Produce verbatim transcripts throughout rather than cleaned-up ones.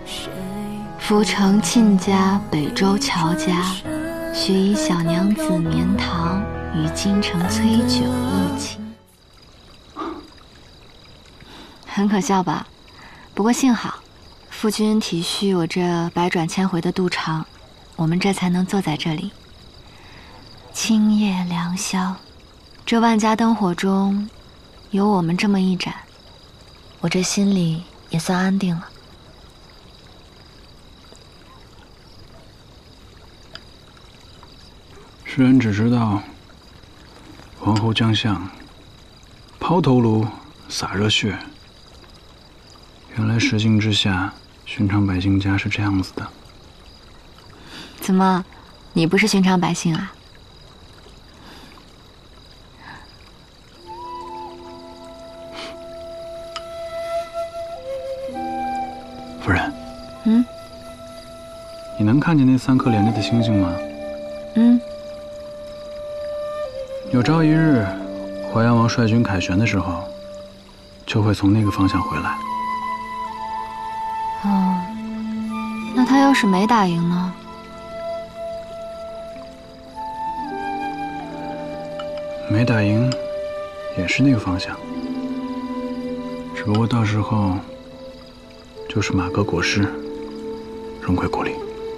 浮城沁家，北周乔家，许以小娘子绵堂，与京城崔酒一亲。很可笑吧？不过幸好，夫君体恤我这百转千回的肚肠，我们这才能坐在这里。清夜良宵，这万家灯火中，有我们这么一盏，我这心里也算安定了。 世人只知道皇后将相抛头颅洒热血，原来石镜之下，寻常百姓家是这样子的。 怎么，你不是寻常百姓啊？ 夫人， 嗯， 你能看见那三颗连着的星星吗？ 嗯。 有朝一日，淮阳王率军凯旋的时候，就会从那个方向回来。 哦，那他要是没打赢呢？ 没打赢，也是那个方向。只不过到时候，就是马革裹尸，荣归故里。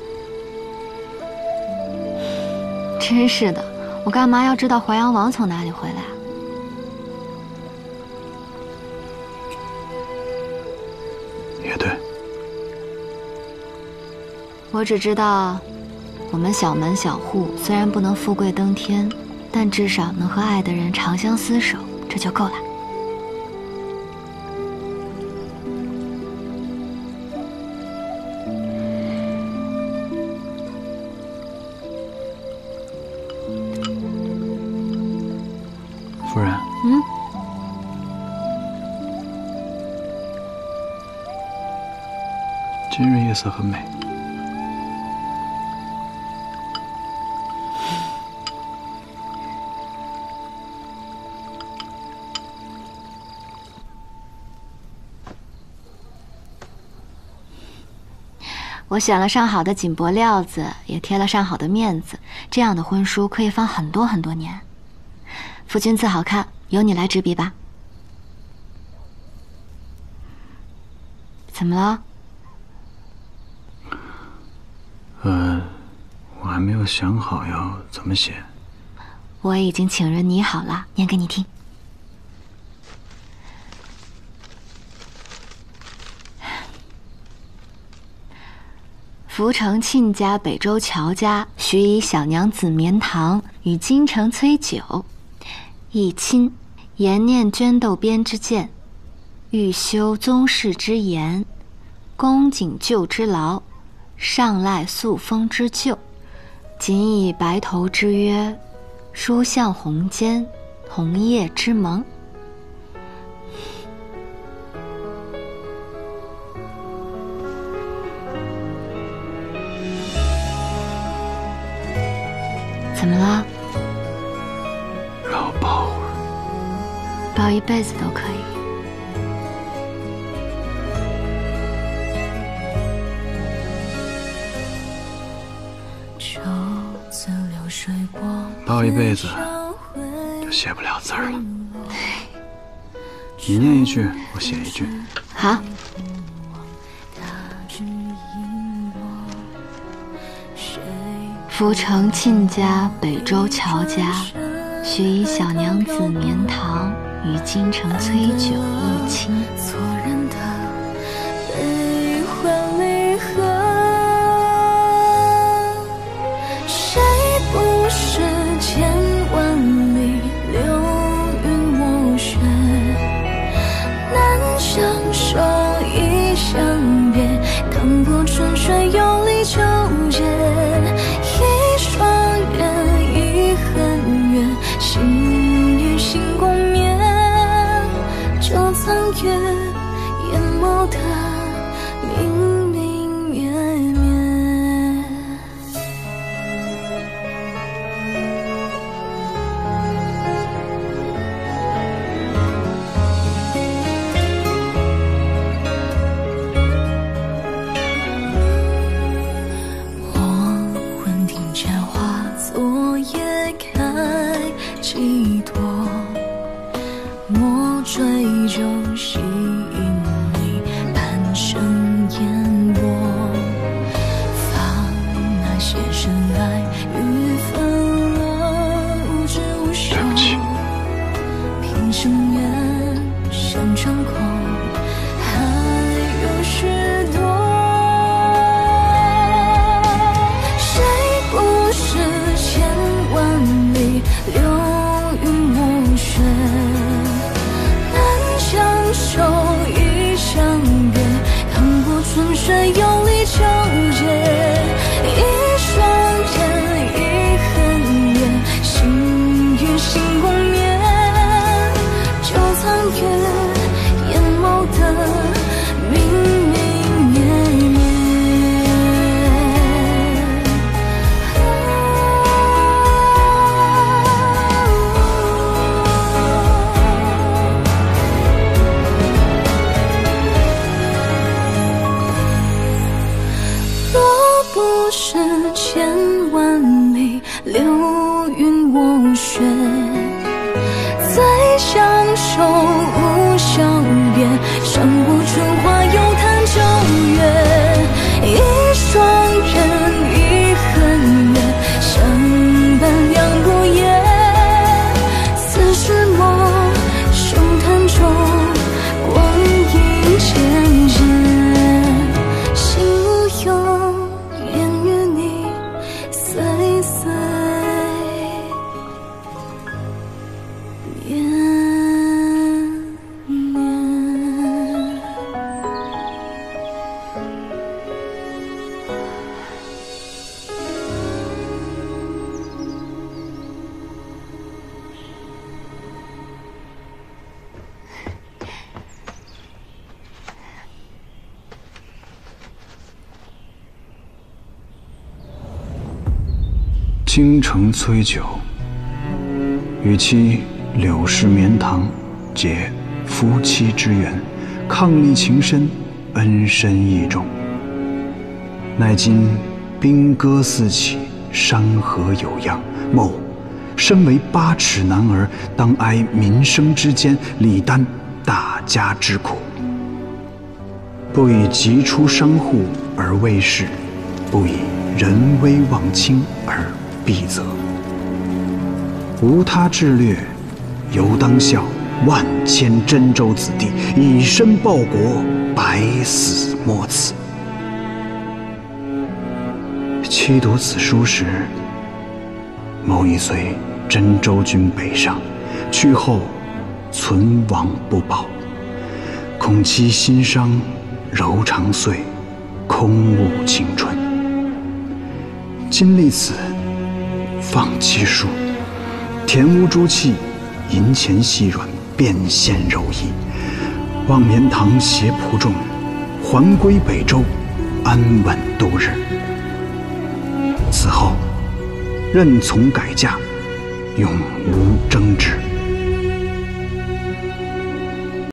真是的。我干嘛要知道淮阳王从哪里回来？ 也对。 我只知道，我们小门小户虽然不能富贵登天，但至少能和爱的人长相厮守，这就够了。 夫人， 嗯， 今日夜色很美。 我选了上好的锦帛料子，也贴了上好的面子，这样的婚书可以放很多很多年。夫君字好看，由你来执笔吧。怎么了？ 呃，我还没有想好要怎么写。 我已经请人拟好了，念给你听。浮城沁家，北周乔家，许以小娘子绵堂，与京城崔酒一亲，言念绢斗边之剑，欲修宗室之言，恭谨旧之劳，上赖素风之旧，谨以白头之约，书向红笺，红叶之盟。怎么了？ 让我抱会儿， 抱一辈子都可以。 抱一辈子就写不了字儿了。你念一句，我写一句。 好。浮城沁家，北周乔家，许以小娘子绵堂，与京城崔酒一亲。错认的悲欢离合，谁不是千万里流云墨雪，难相守亦相别，荡破春水有力纠结。一双人，一很远，心与心共勉。就曾约千万里，流云我雪，再相守无笑别，山不春花又叹九月，一双人一恨月，相伴两不厌。似是梦，胸膛中光阴渐渐，心无忧，愿与你岁岁绵绵。 京城催酒，与妻柳氏绵堂，结夫妻之缘，伉俪情深，恩深义重。乃今兵戈四起，山河有恙，某身为八尺男儿，当挨民生之艰，理担大家之苦。不以急出商户而为事，不以人微望轻而必责。无他志略，犹当效万千真州子弟，以身报国，百死莫辞。妻读此书时，某已随真州军北上，去后存亡不保，恐其心伤柔肠碎，空误青春。今历此，放其书，田屋朱气，银钱细软，变现柔意。望绵堂携仆众，还归北州，安稳度日。此后，任从改嫁，永无争执。